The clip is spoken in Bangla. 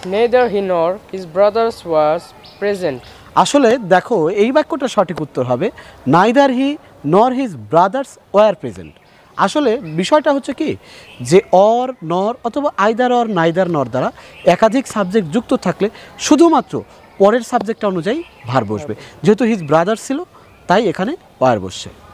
neither he nor his brothers was present. আসলে দেখো এই বাক্যটা সঠিক উত্তর হবে নাইদার হি নর হিজ ব্রাদার্স ওয়ার প্রেজেন্ট। আসলে বিষয়টা হচ্ছে কি যে অর নর অথবা আইদার অর নাইদার নর দ্বারা একাধিক সাবজেক্ট যুক্ত থাকলে শুধুমাত্র পরের সাবজেক্ট অনুযায়ী ভার বসবে। যেহেতু হিজ ব্রাদার ছিল তাই এখানে ওয়ার বসছে।